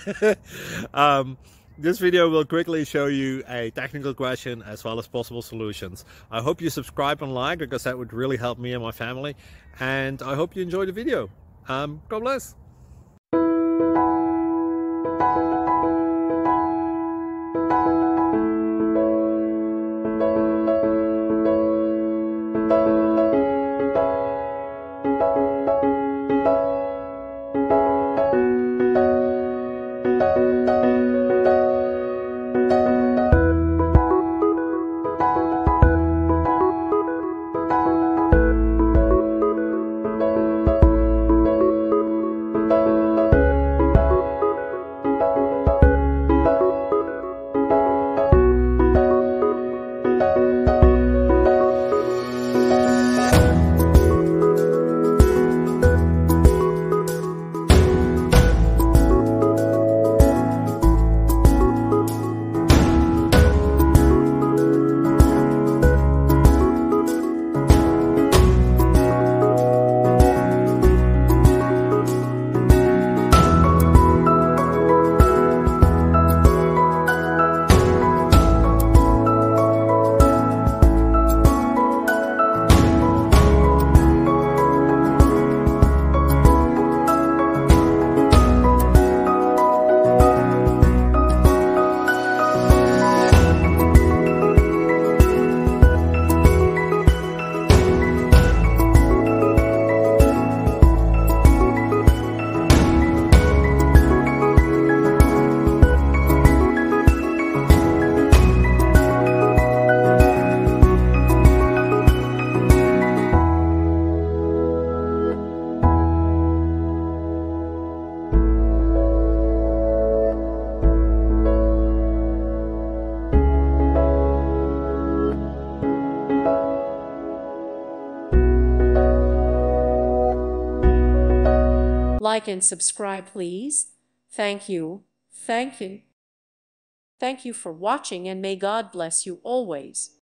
um, this video will quickly show you a technical question as well as possible solutions. I hope you subscribe and like, because that would really help me and my family. And I hope you enjoy the video. God bless. Like and subscribe, please. Thank you. Thank you. Thank you for watching, and may God bless you always.